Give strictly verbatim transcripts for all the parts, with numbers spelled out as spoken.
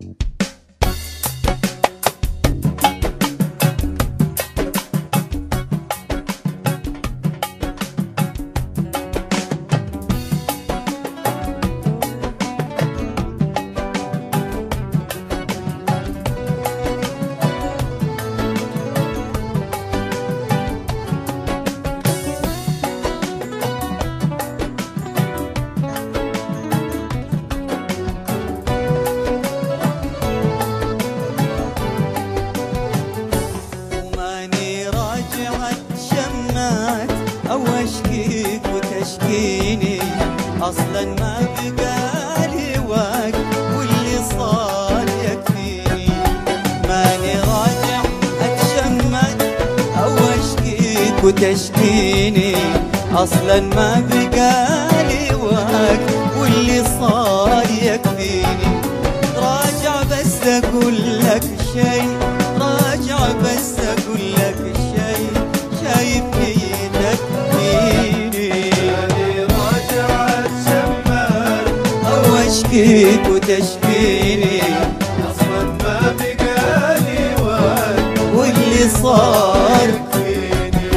أو أشكيك وتشكيني، أصلا ما بقالي وقت واللي صار يكفيني. ماني راجع أتشمت أو أشكيك وتشكيني، أصلا ما بقالي وقت واللي صار يكفيني. راجع بس أقول لك شي، راجع بس أقول لك شي، شايف نيتك فيني. ماني راجع أتشمت أو أشكيك وتشكيني، أصلا ما بقالي وقت واللي صار يكفيني.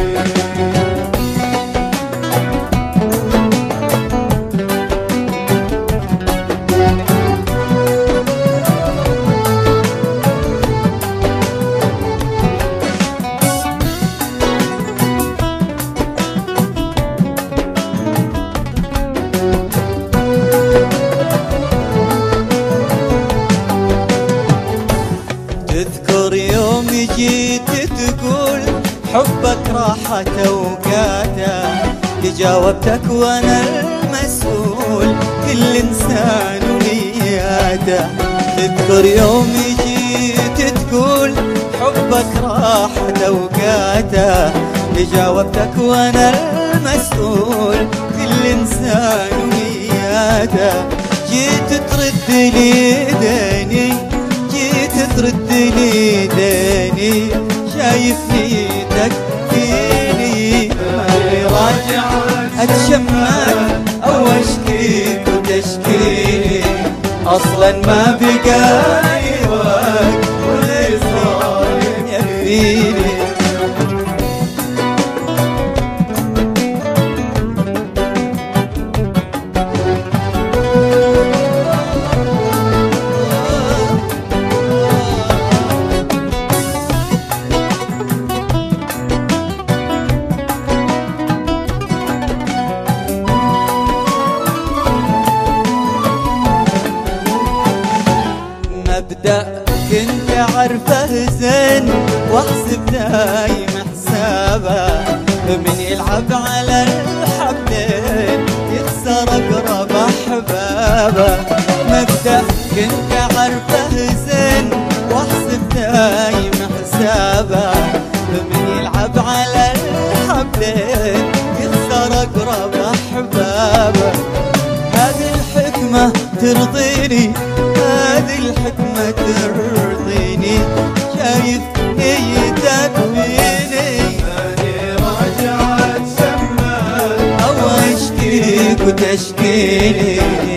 تذكر يوم جيت تقول حبك راحت اوقاته، جاوبتك وانا المسؤول كل انسان ونياته. تذكر يوم جيت تقول حبك راحت اوقاته، جاوبتك وانا المسؤول كل انسان ونياته. جيت ترد لي ديني، جيت ترد لي ديني، شايف نيتك فيني. ماني راجع أتشمت أو أشكيك وتشكيني، أصلا ما بقالي وقت واللي صار يكفيني. مبدأ كنت عارفه زين واحسب دايم حسابه، من يلعب على الحبلين يخسر اقرب احبابه. مبدأ كنت عارفه زين واحسب دايم حسابه، من يلعب على الحبلين يخسر اقرب احبابه. هذه الحكمة ترضيني، هذه الحكمة ترضيني، شايف نيتك فيني. ماني راجع أتشمت أو أشكيك وتشكيني،